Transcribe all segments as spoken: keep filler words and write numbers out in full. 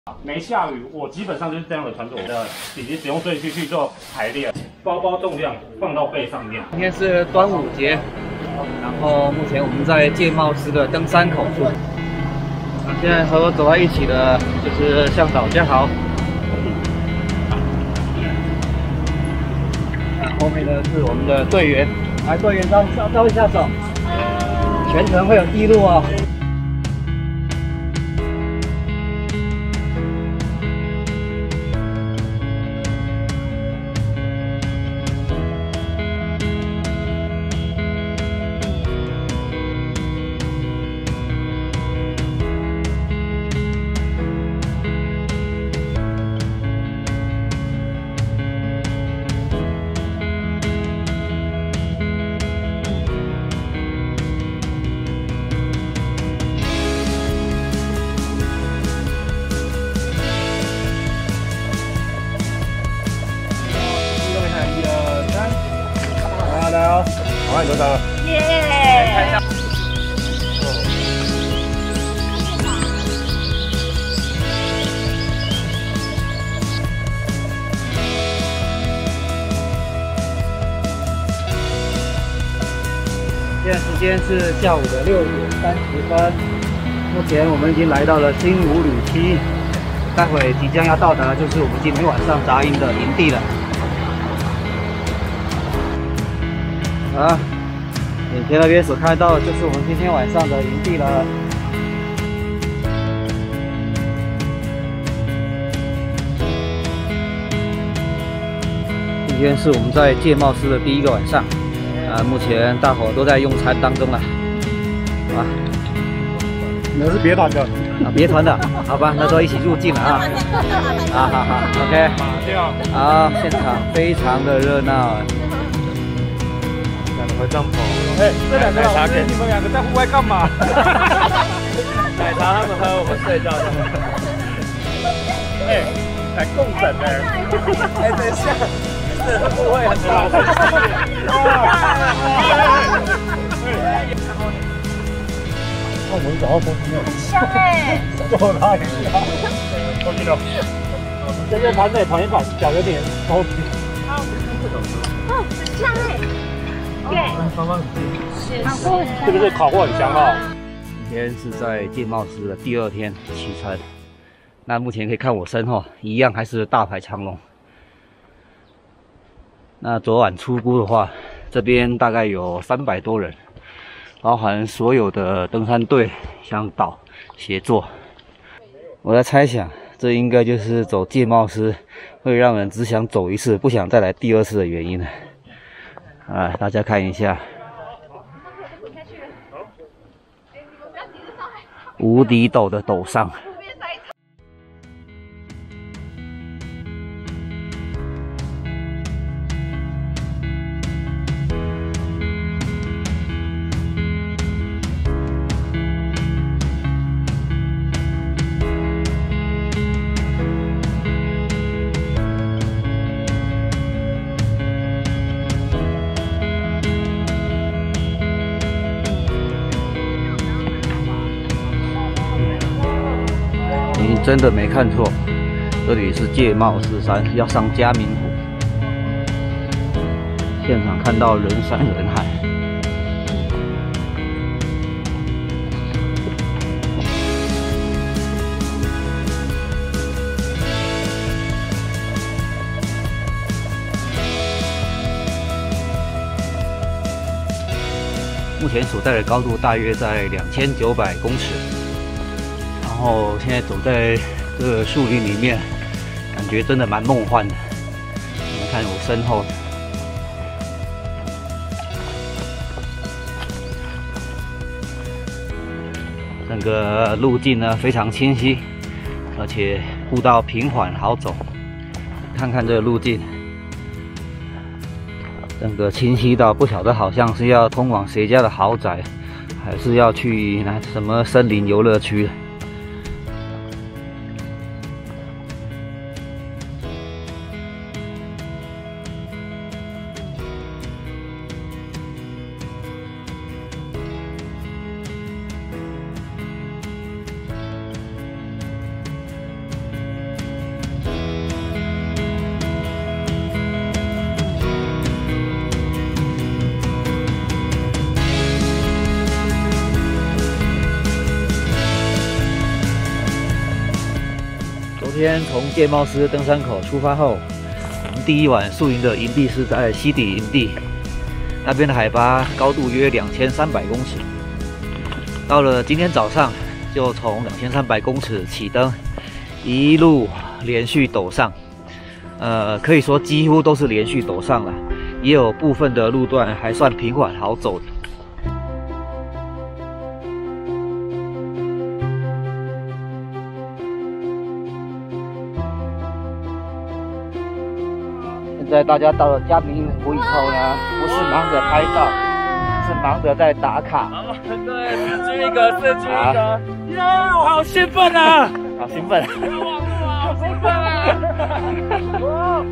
没下雨，我基本上就是这样的穿着，我的以及使用顺序去做排列，包包重量放到背上面。 今天是端午节，然后目前我们在界贸司的登山口处。那现在和我走在一起的就是向导嘉豪，那后面的是我们的队员，来队员招招招一下手，全程会有记录哦。 好，你都到了。 耶！ 现在时间是下午的六点三十分，目前我们已经来到了新武旅七，待会即将要到达就是我们今天晚上扎营的营地了。 啊，眼前那边所看到的就是我们今天晚上的营地了。今天是我们在界贸司的第一个晚上，啊，目前大伙都在用餐当中了。啊， 你们是别团的啊，别团的，好吧，那都一起入境了啊。啊，好好 ，OK。好，现场非常的热闹。 回帐篷。哎，这两个老师，你们两个在户外干嘛？奶茶他们喝，我们睡觉。哎，来共枕呢。哎，等一下，这不会很老师。那我们找到风景了。很香哎。 坐哪里啊？风景了。在这盘内跑一跑，脚有点高。 哦，很香哎。 对， 是不是烤货很香哦？ 今天是在界贸司的第二天启程，那目前可以看我身后，一样还是大排长龙。那昨晚初估的话，这边大概有三百多人，包含所有的登山队向导协作。我在猜想，这应该就是走界贸司会让人只想走一次，不想再来第二次的原因了。 啊，大家看一下，无敌陡的陡上。你真的没看错，这里是界贸司山，要上嘉明湖。现场看到人山人海。目前所在的高度大约在两千九百公尺。 然后现在走在这个树林里面，感觉真的蛮梦幻的。你们看我身后，整个路径呢非常清晰，而且步道平缓好走。看看这个路径，整个清晰到不晓得好像是要通往谁家的豪宅，还是要去那什么森林游乐区。 昨天从戒茂斯登山口出发后，我们第一晚宿营的营地是在西底营地，那边的海拔高度约两千三百公尺。到了今天早上，就从两千三百公尺起登，一路连续陡上，呃，可以说几乎都是连续陡上了，也有部分的路段还算平缓好走的。 现在大家到了嘉明湖以后呢，不是忙着拍照，是忙着在打卡。 啊，对，四居一个，四居一个，耶！我好兴奋啊！ 好兴奋！ 网络啊，好兴奋啊！哇！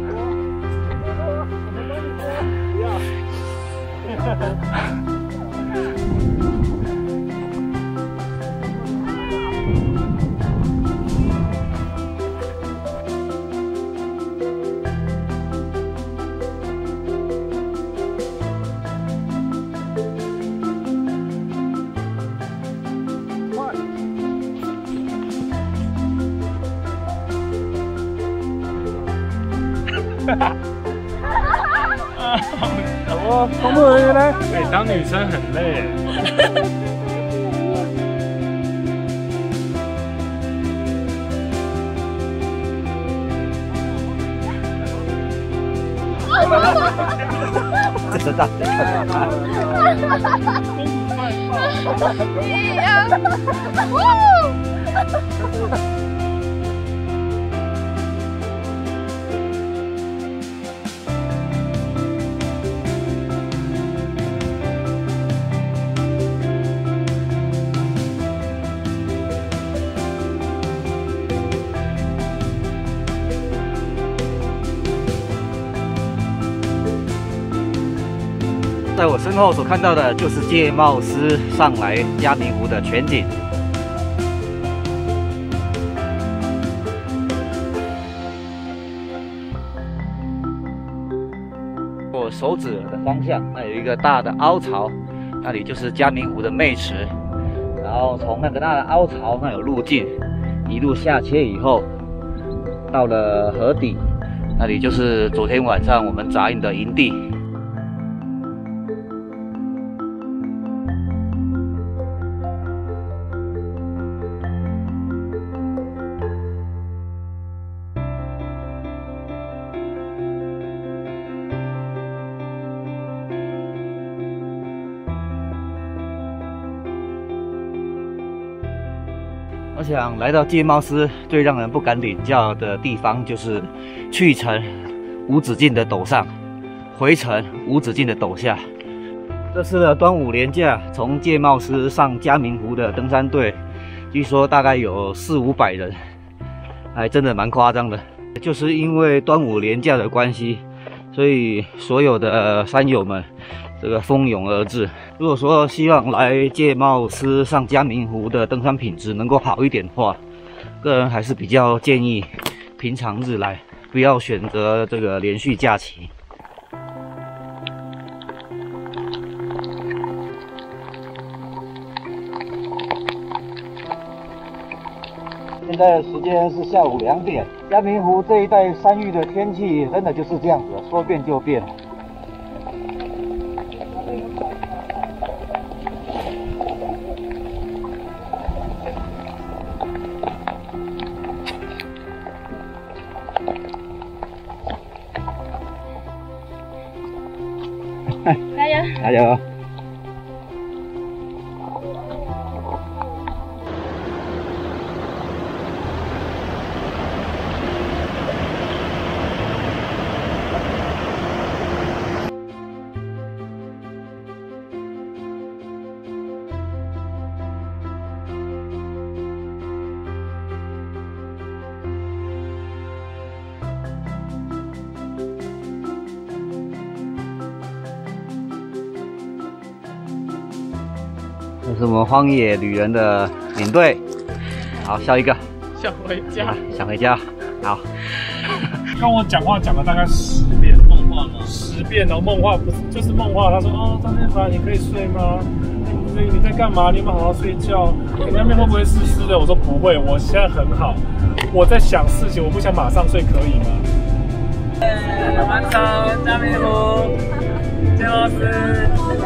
我工作人员呢？哎，当女生很累。 这是大谁看到？ 一样。 在我身后所看到的就是戒茂斯上来嘉明湖的全景。我手指的方向，那有一个大的凹槽，那里就是嘉明湖的妹池。然后从那个大的凹槽那有路径，一路下切以后，到了河底，那里就是昨天晚上我们扎营的营地。 我想来到戒茂斯，最让人不敢领教的地方就是去程无止境的陡上，回程无止境的陡下。这次的端午连假，从戒茂斯上嘉明湖的登山队，据说大概有四五百人，还真的蛮夸张的。就是因为端午连假的关系，所以所有的山友们。 这个蜂拥而至。如果说希望来戒茂斯上嘉明湖的登山品质能够好一点的话，个人还是比较建议平常日来，不要选择这个连续假期。现在的时间是下午两点，嘉明湖这一带山域的天气真的就是这样子，说变就变。 加油！ 加油！这是我们荒野旅人的领队，好，笑一个， 想回家， 想回家，好。 跟我讲话讲了大概十遍， 梦话吗？ 十遍哦，梦话不是就是梦话。他说哦，张建凡，你可以睡吗？你思雨，你在干嘛？你有没有好好睡觉？你那边会不会湿湿的？我说不会，我现在很好。我在想事情，我不想马上睡，可以吗？ 完成嘉明湖，建老师。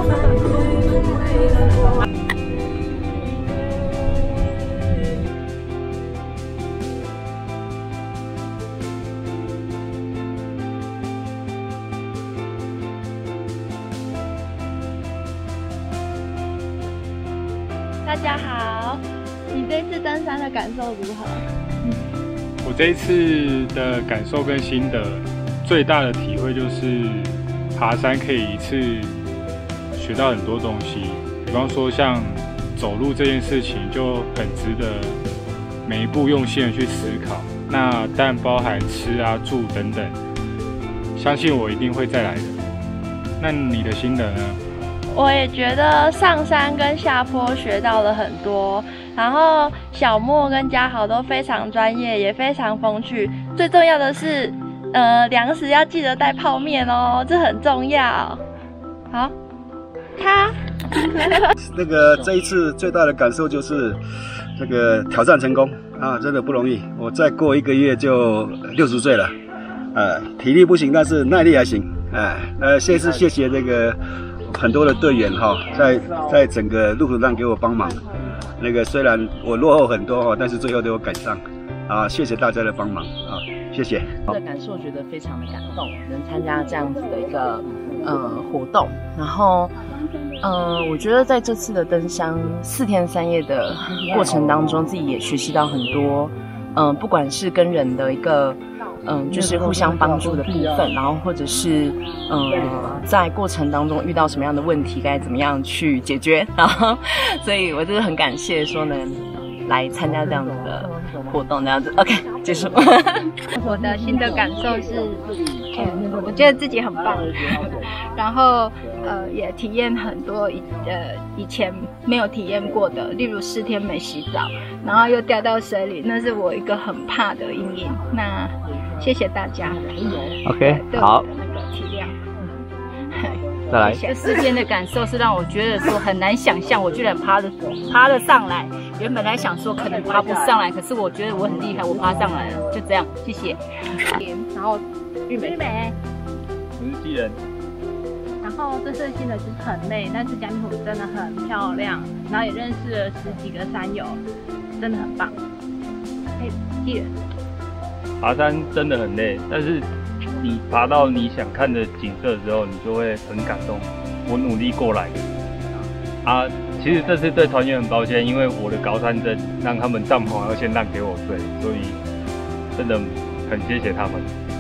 大家好，你这次登山的感受如何？ 我这一次的感受跟心得，最大的体会就是爬山可以一次学到很多东西。比方说像走路这件事情，就很值得每一步用心的去思考。那当然包含吃啊、住等等，相信我一定会再来的。那你的心得呢？ 我也觉得上山跟下坡学到了很多，然后小莫跟嘉豪都非常专业，也非常风趣。最重要的是，呃，粮食要记得带泡面哦，这很重要。好，他那个这一次最大的感受就是这个挑战成功啊，真的不容易。我再过一个月就六十岁了，呃，体力不行，但是耐力还行。哎，呃，谢谢谢谢这个。很多的队员哈，在在整个路途上给我帮忙。那个虽然我落后很多哈，但是最后都有赶上。啊，谢谢大家的帮忙啊，谢谢。 的感受觉得非常的感动，能参加这样子的一个呃活动。然后，呃，我觉得在这次的登山四天三夜的过程当中，自己也学习到很多。嗯、呃，不管是跟人的一个。嗯，就是互相帮助的部分，然后或者是嗯，在过程当中遇到什么样的问题，该怎么样去解决，然后，所以我真的很感谢说能来参加这样子的活动，这样子 ，OK， 结束。 我的新的感受是，嗯，我觉得自己很棒，然后呃也体验很多以呃以前没有体验过的，例如四天没洗澡，然后又掉到水里，那是我一个很怕的阴影。那谢谢大家 ，OK， 好， 那个体谅。 再来， 这四天的感受是让我觉得说很难想象，我居然爬了爬了上来。原本来想说可能爬不上来，可是我觉得我很厉害，我爬上来了。就这样，谢谢。 然后玉美，玉美， 我是纪人。 然后这次新的就是很累，但是嘉明湖真的很漂亮，然后也认识了十几个山友，真的很棒。哎，纪人， 爬山真的很累，但是你爬到你想看的景色的时候，你就会很感动。我努力过来的啊！其实这次对团员很抱歉，因为我的高山症让他们帐篷要先让给我睡，所以真的很谢谢他们。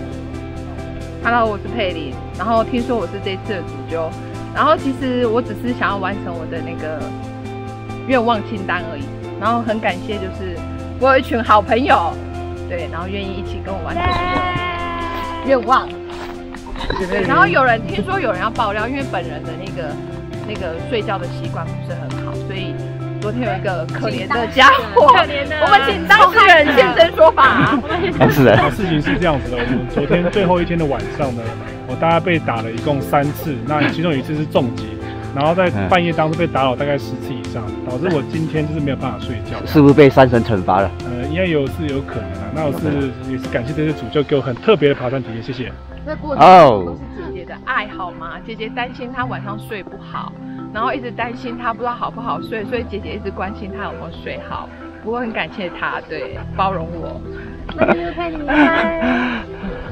Hello， 我是佩玲，然后听说我是这次的主揪，然后其实我只是想要完成我的那个愿望清单而已，然后很感谢，就是我有一群好朋友，对，然后愿意一起跟我完成这个愿望。对，然后有人听说有人要爆料，因为本人的那个那个睡觉的习惯不是很好，所以昨天有一个可怜的家伙，可怜的，我们请当事人现身说法。 当事人， 事情是这样子的，我们昨天最后一天的晚上呢，我大概被打了一共三次，那其中有一次是重击，然后在半夜当中被打扰大概十次以上，导致我今天就是没有办法睡觉。 是不是被山神惩罚了？ 呃，应该有是有可能啊。那我是也是感谢这次主教给我很特别的爬山体验，谢谢。 这过程中都是姐姐的爱好吗？姐姐担心她晚上睡不好，然后一直担心她不知道好不好睡，所以姐姐一直关心她有没有睡好。不过很感谢她，对，包容我。 那就是佩妮，拜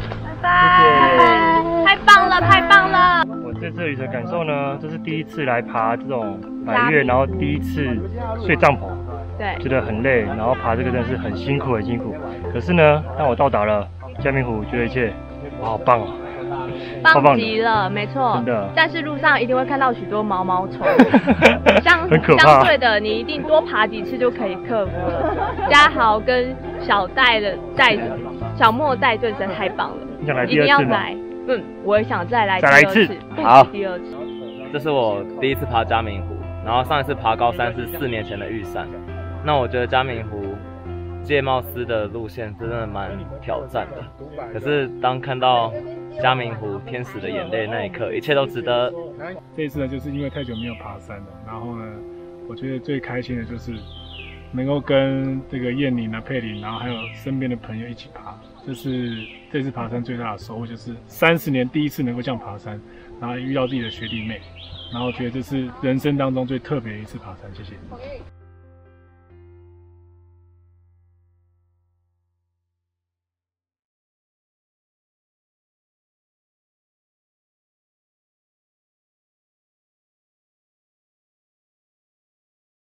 拜，太棒了，太棒了！ 我这次旅程感受呢，这是第一次来爬这种百岳，然后第一次睡帐篷， 对， 觉得很累，然后爬这个真的是很辛苦，很辛苦。可是呢，当我到达了嘉明湖，觉得一切。哇，好棒哦！ 棒极了，没错。 真的。 但是路上一定会看到许多毛毛虫，相很可怕。 相对的，你一定多爬几次就可以克服了。嘉豪跟小戴的带小莫带队真的太棒了， 你想来第二次吗？一定要来。嗯，我也想再来第二次， 好， 第二次。 这是我第一次爬嘉明湖，然后上一次爬高山是四年前的玉山。那我觉得嘉明湖界貌司的路线真的蛮挑战的，可是当看到嘉明湖天使的眼泪那一刻，一切都值得。 这一次呢，就是因为太久没有爬山了，然后呢， 我觉得最开心的就是能够跟这个燕宁啊、佩林，然后还有身边的朋友一起爬，这是这次爬山最大的收获，就是三十年第一次能够这样爬山，然后遇到自己的学弟妹，然后觉得这是人生当中最特别的一次爬山。谢谢。